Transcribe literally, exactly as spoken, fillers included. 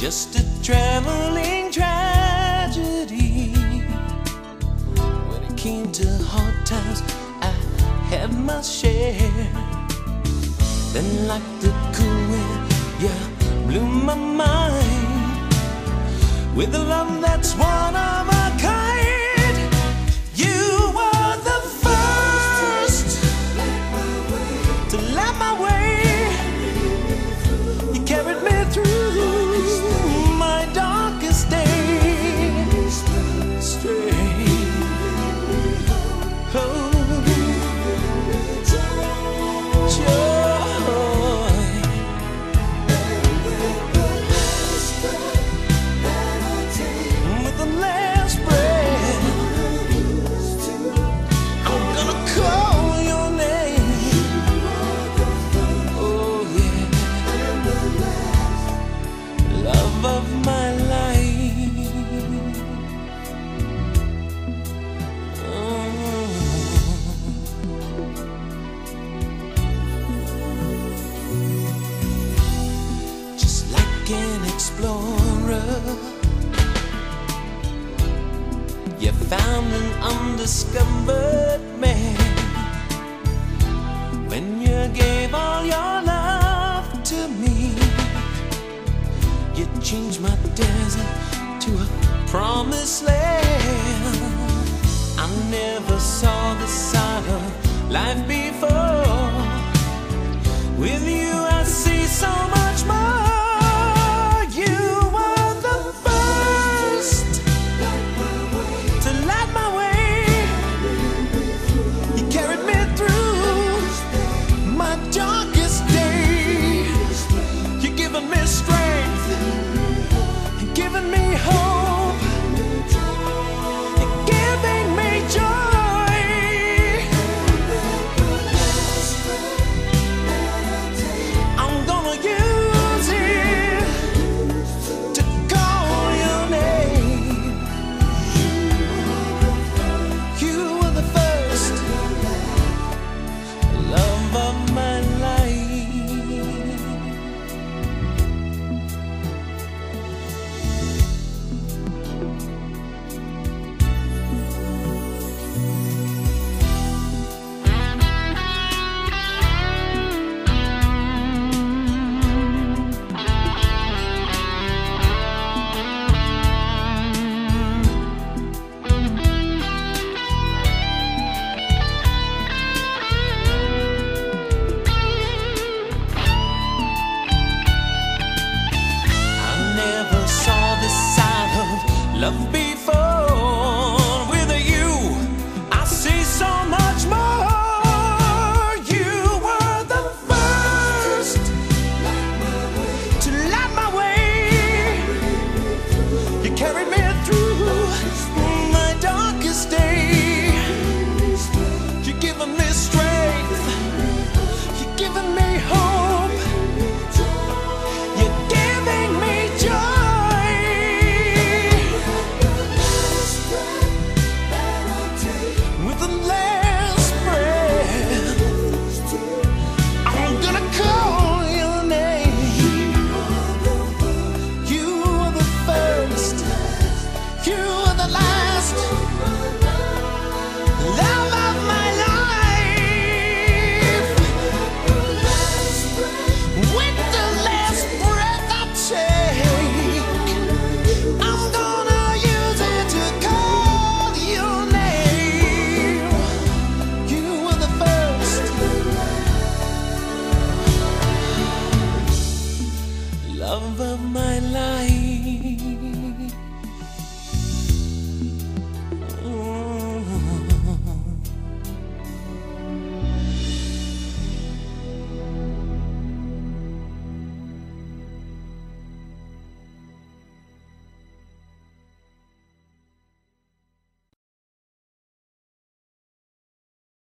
just a traveling tragedy. When it came to hard times, I had my share. Then like the cool wind, you blew my mind with a love that's one of a kind. You were the first to light my way. You carried me through my darkest days. Straight, oh, joy. With the last breath, I'm gonna call your name. Oh yeah, love of my life. Oh. Just like an explorer, you found an undiscovered man. When you gave all your love to me, you changed my desert to a promised land. I never saw this side of life before. With you I see so much